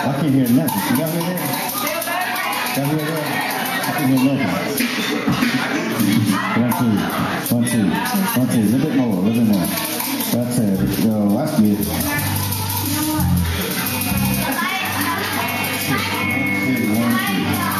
I can't hear nothing. Y'all hear that? Y'all hear that? I can't hear nothing. 1, 2, 1, 2, 1, 2. A little bit more, a little bit more. That's it. So that's good. 1, 2.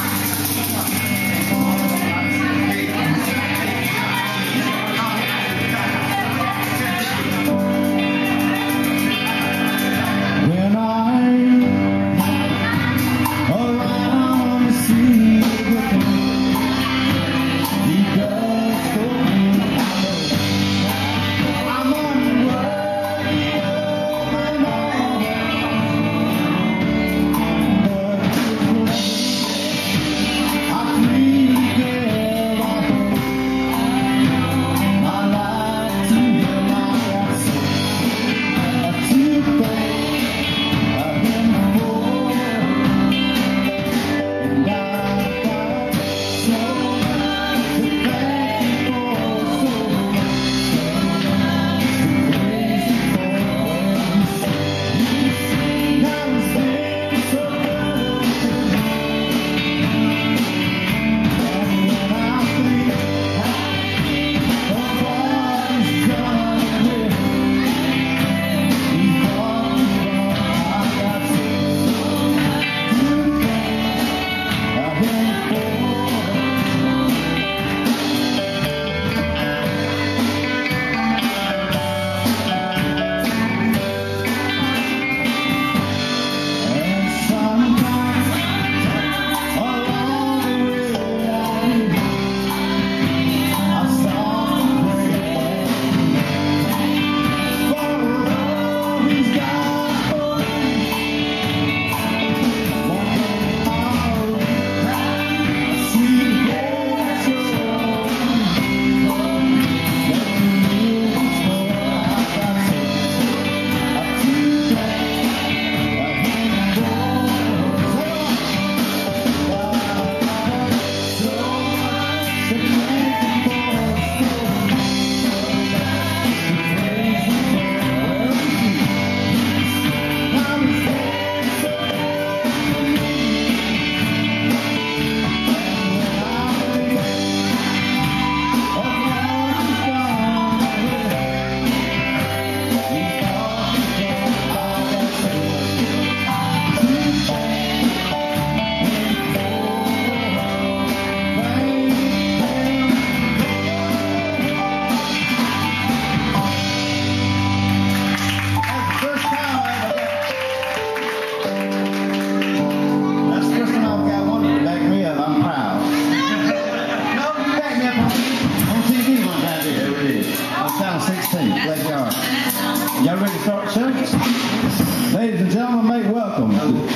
Y'all ready to start service? Ladies and gentlemen, make welcome.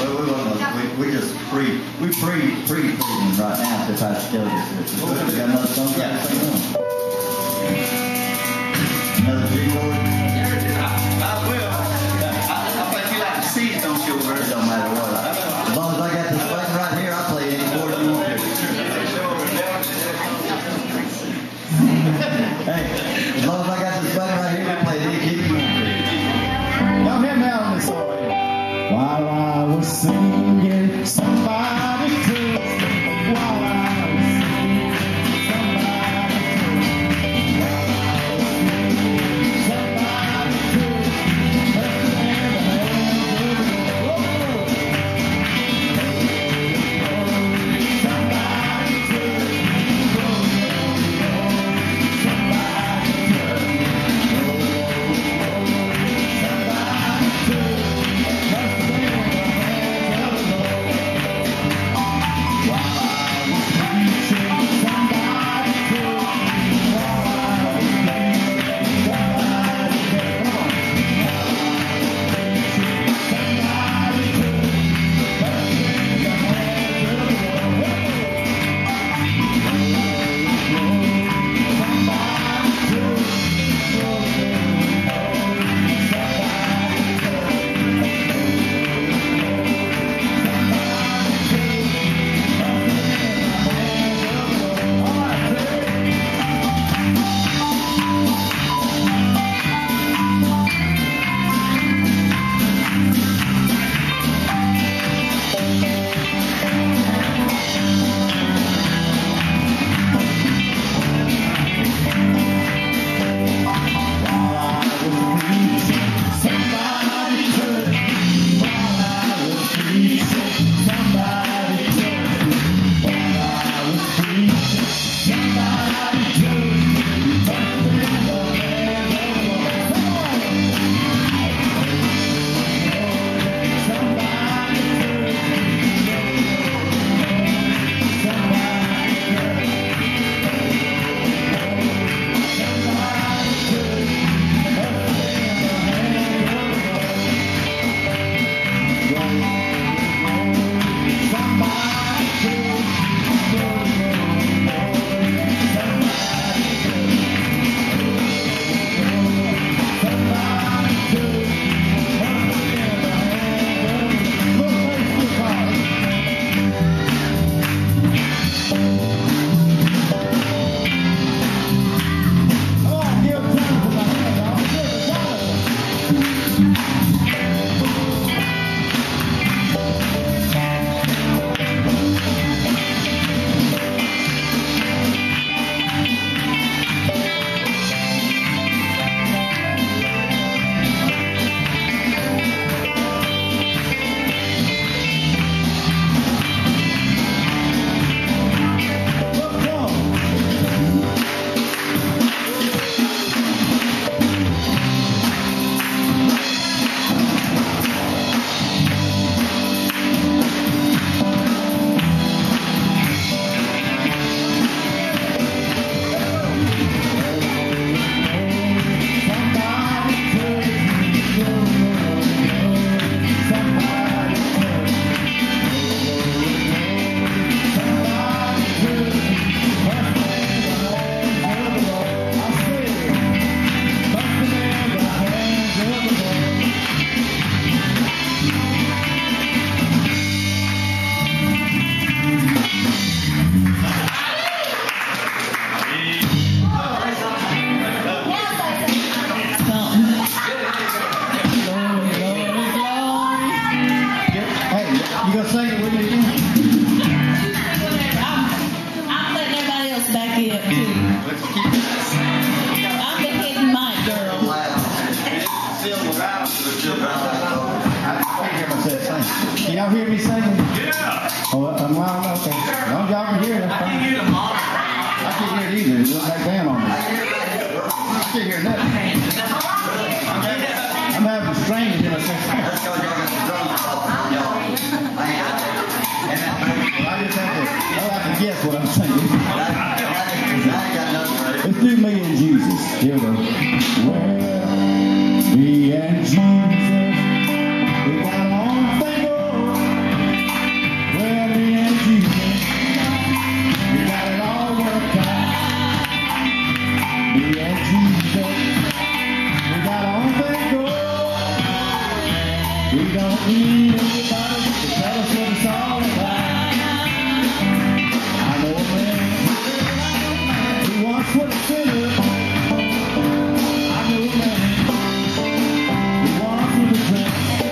We just pre right now to Pastor Joseph. We got another song. Another three-chord. I will. I bet you like to see it, don't you? It don't matter what. As long as I got this button right here, I'll play any chord you want to. Hey, as long as I got this button right here, I'll play any key you want to. Y'all hear me out on this song right here. While I was singing, somebody took me. While I was singing, somebody took me. Somebody took me. Let's stand the hands of the Lord. Somebody took me. Somebody took me. Somebody took me. to sing it with me again? I'm letting everybody else back in too. I'm the hidden mic girl. I can't hear myself sing. Can y'all hear me singing? Yeah. Oh, I'm loud. Okay. As long as y'all can hear it, that's fine. I can't hear it either. It looks back down on me. I can't hear nothing. I'm having strange in a sense. Well, I just have to guess what I'm saying. Let's do me and Jesus. Here we go. Well, me and Jesus, we got a long thing going. Well, me and Jesus, we got it all worked out. Me and Jesus, we got a long thing going. We don't need anybody to tell us what it's all about. I know a man who once was a sinner. I know a man who once was a sinner.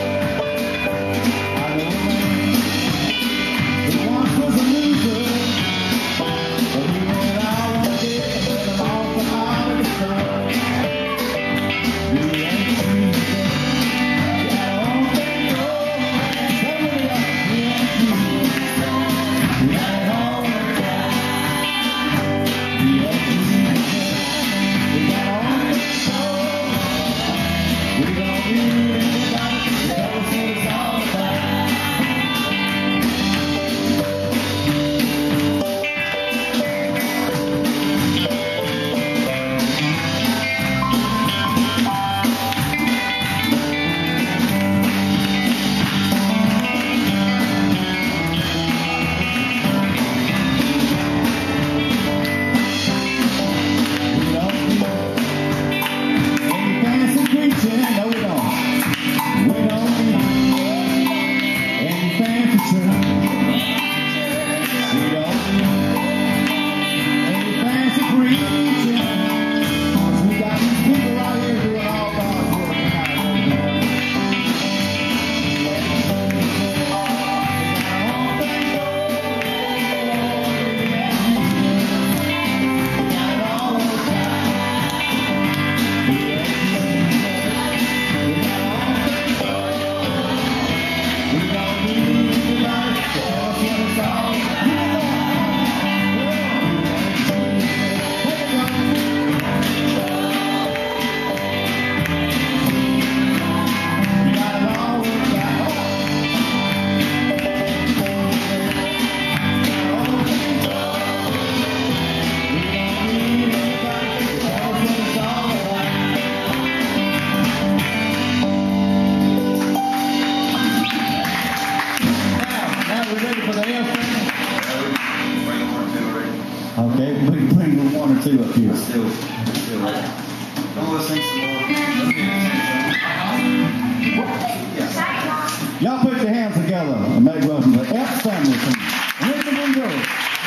I know a man who once was a loser. But he went out one day and let him off the heart of the sun. Me and Jesus got our own thing going. Somebody else, me and Jesus, we got it all worked out. Me and Jesus, we got our own thing going. We don't need anybody to tell us what it's all about. We don't need any fancy preaching, no we don't. We don't need any fancy church. We don't need any fancy preaching. 'Cause we got these people out here doing all God's work tonight. Now we're ready for the F thing? Okay, we can bring one or two up here. Y'all put your hands together and make welcome to Epps family from Lincoln, New York.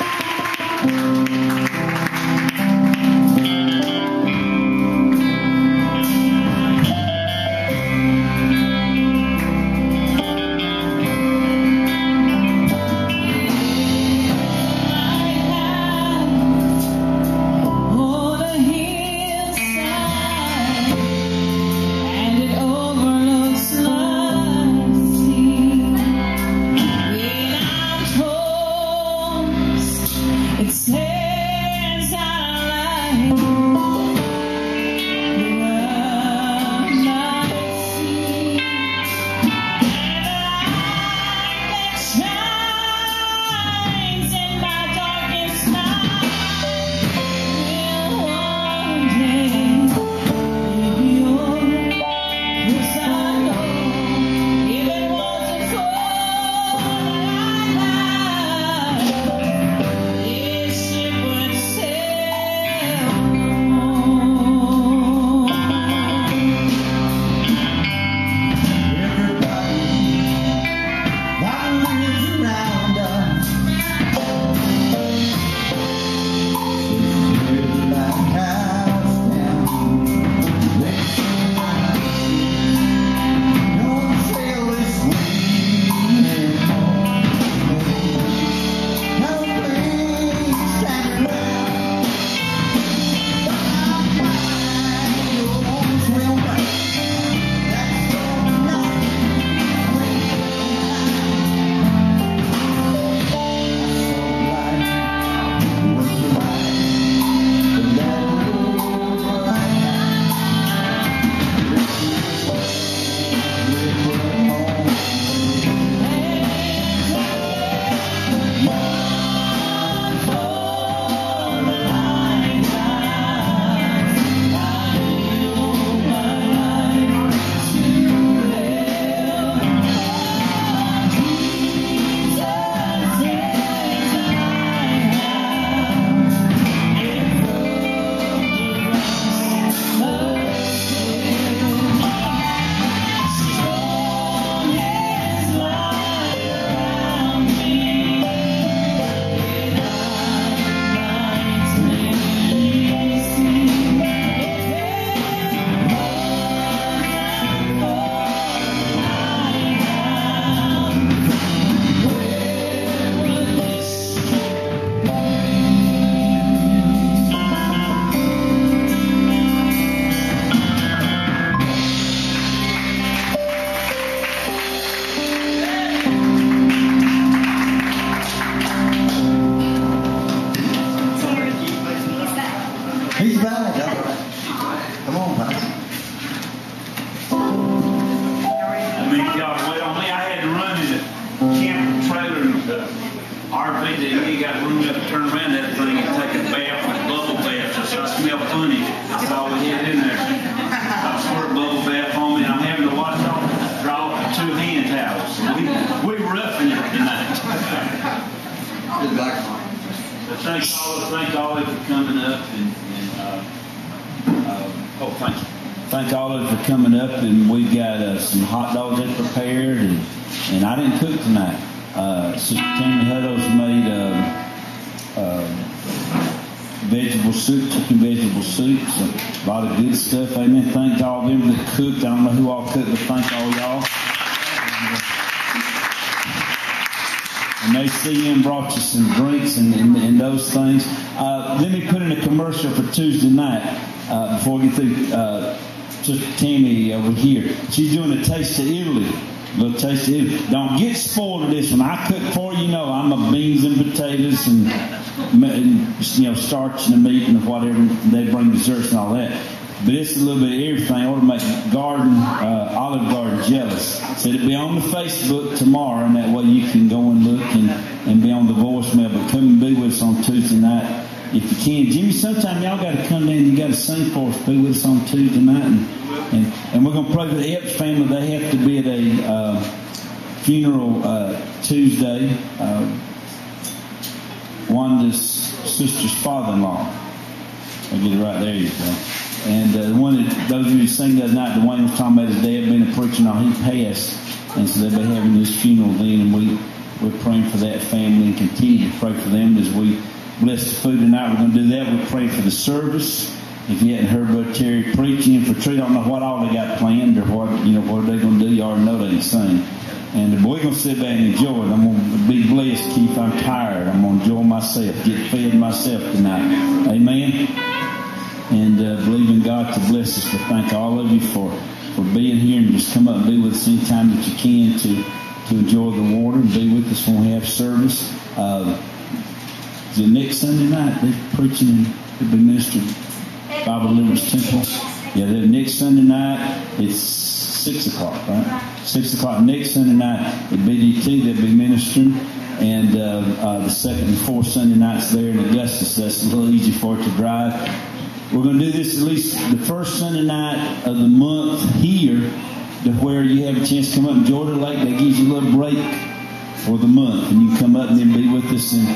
On a hillside, and it overlooks the sea. When I'm tossed, it's RV, you got room enough to turn around that thing and take a bath with bubble bath. I smell funny. That's all we had in there. I squirt bubble bath on me, and I'm having to watch off, draw off the 2 hand towels. We roughing it tonight. But thank all of you for coming up thank you. Thank all of you for coming up, and we've got some hot dogs they prepared, and I didn't cook tonight. Sister Tammy Huddles made vegetable soup, chicken vegetable soup, so a lot of good stuff. Amen. Thank all of them that cooked. I don't know who all cooked, but thank all y'all. And they see him brought you some drinks and those things. Let me put in a commercial for Tuesday night before we get through. Sister Tammy over here, she's doing a taste of Italy. A little taste of Italy. Don't get spoiled of this one. I cook for you. Know I'm a beans and potatoes and starch and the meat and whatever. They bring desserts and all that. But it's a little bit of everything. I want to make Olive Garden jealous. So it'll be on the Facebook tomorrow, and that way you can go and look and be on the voicemail. But come and be with us on Tuesday night if you can. Jimmy, sometime y'all got to come down. You got to sing for us. Be with us on Tuesday night, and we're going to pray for the Epps family. They have to be at a funeral Tuesday. Wanda's sister's father-in-law. I'll get it right there. You go. And the one that those of you who sing that night, Dwayne was talking about his dad being a preacher. Now he passed, and so they'll be having this funeral then, and we're praying for that family and continue to pray for them as we bless the food tonight. We're going to do that. We're praying for the service. If you hadn't heard about Terry preaching for Tree, I don't know what all they got planned or what they're going to do. You already know they can sing. And we're going to sit back and enjoy it. I'm going to be blessed, Keith. I'm tired. I'm going to enjoy myself, get fed myself tonight. Amen. And believe in God to bless us. But thank all of you for being here, and just come up and be with us anytime that you can to enjoy the water and be with us when we have service. The next Sunday night, they're preaching and they'll be ministering Bible Deliverance Temple. Yeah, the next Sunday night, it's 6 o'clock, right? 6 o'clock next Sunday night at BDT, they'll be ministering. And the second and fourth Sunday nights there in Augusta, so that's a little easy for it to drive. We're going to do this at least the first Sunday night of the month here, to where you have a chance to come up and enjoy the lake. That gives you a little break for the month, and you can come up and then be with us in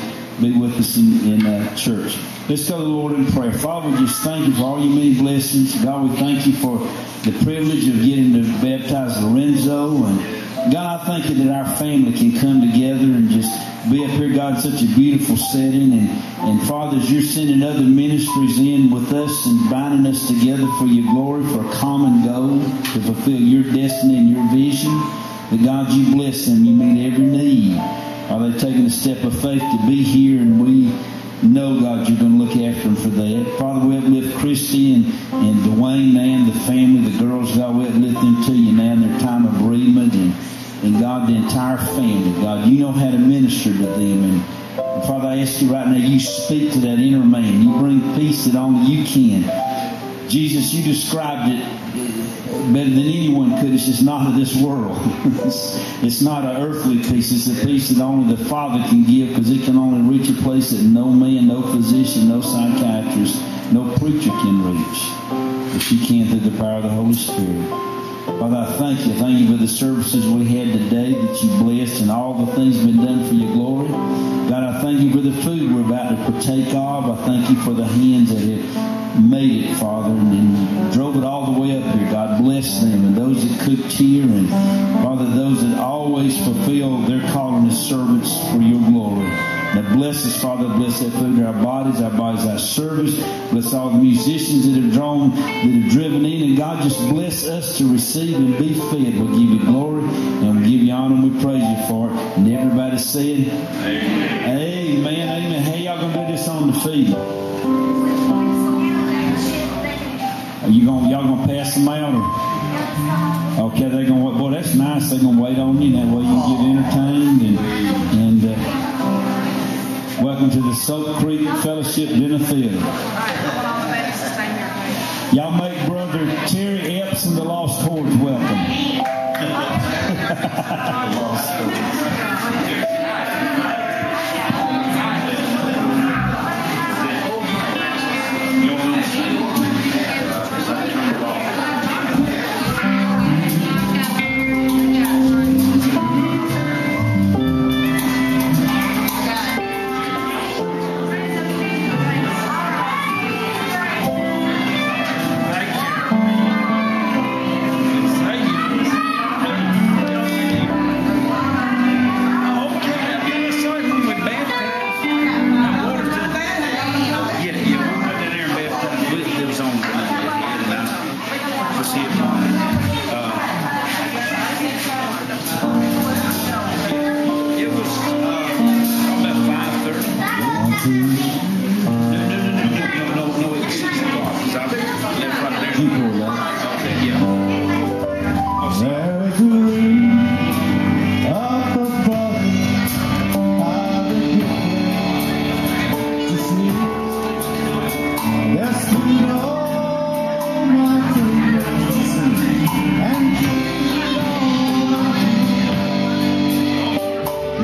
church. Let's go to the Lord in prayer. Father, we just thank you for all your many blessings. God, we thank you for the privilege of getting to baptize Lorenzo. And God, I thank you that our family can come together and just be up here, God, in such a beautiful setting. And Father, as you're sending other ministries in with us and binding us together for your glory, for a common goal, to fulfill your destiny and your vision, that God, you bless them. You meet every need. Are they taking a step of faith to be here? And we know, God, you're going to look after them for that. Father, we uplift Christy and Dwayne now, and the family, the girls, God, we uplift them to you now in their time of bereavement, and God, the entire family. God, you know how to minister to them. And Father, I ask you right now, you speak to that inner man. You bring peace that only you can. Jesus, you described it better than anyone could. It's just not of this world. It's not an earthly peace. It's a peace that only the Father can give, because it can only reach a place that no man, no physician, no psychiatrist, no preacher can reach. But you can through the power of the Holy Spirit. Father, I thank you. Thank you for the services we had today that you blessed, and all the things been done for your glory. God, I thank you for the food we're about to partake of. I thank you for the hands that have made it, Father, and drove it all the way up here. God, bless them, and those that cooked here, and Father, those that always fulfill their calling as servants for your glory. Now bless us, Father. Bless that food in our bodies, our service. Bless all the musicians that have driven in, and God, just bless us to receive and be fed. We'll give you glory, and we'll give you honor, and we praise you for it. And everybody said, Amen. Amen. Amen. Hey, y'all gonna do this on the field? Y'all gonna pass them out? Or? Okay, they're gonna. Boy, that's nice. They're gonna wait on you. That way you can get entertained. And welcome to the Soap Creek Fellowship Dinner Theater. Y'all make Brother Terry Epps and the Lost Chords welcome.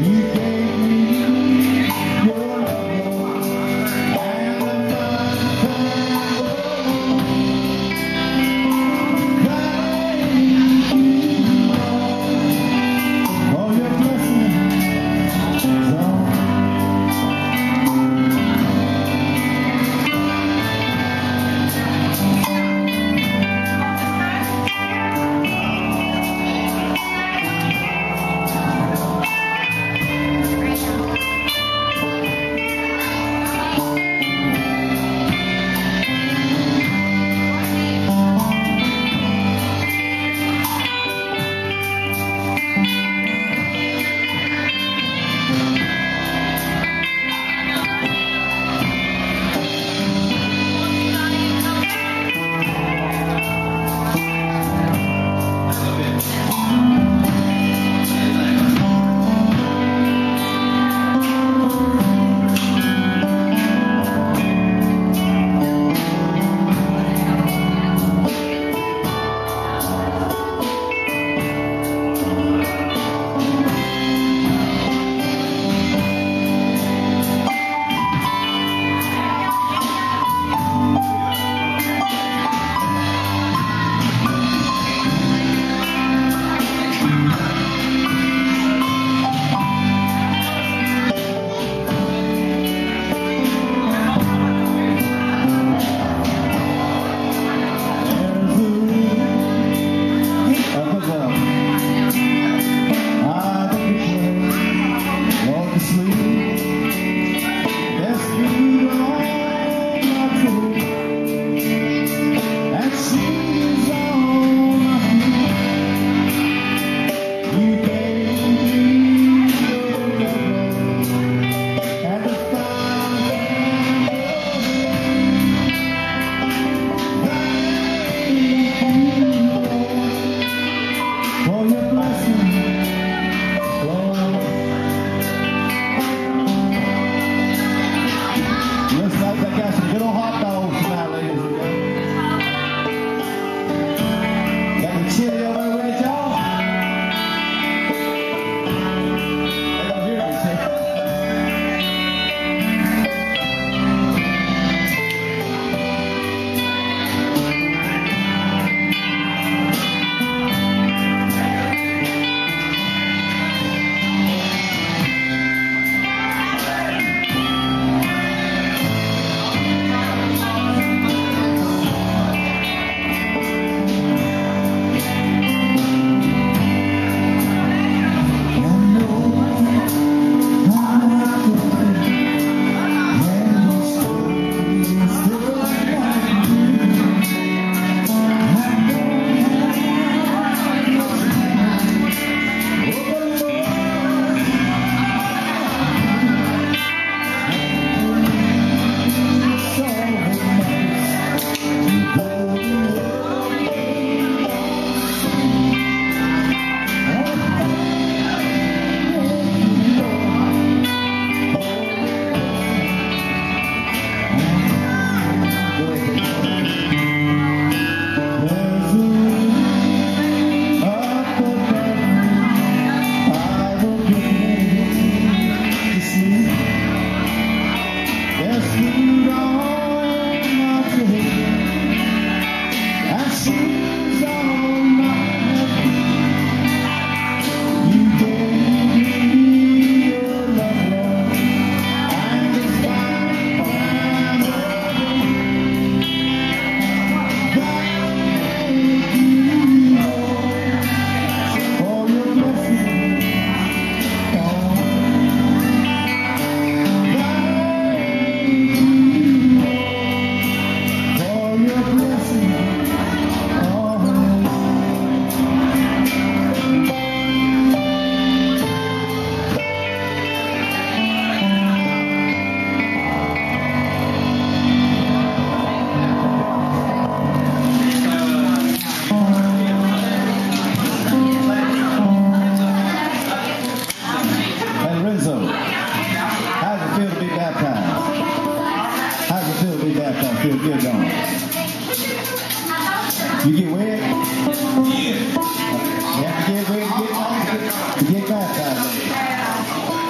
You get wet? Yeah. You have to get wet to get baptized.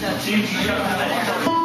Jim, you got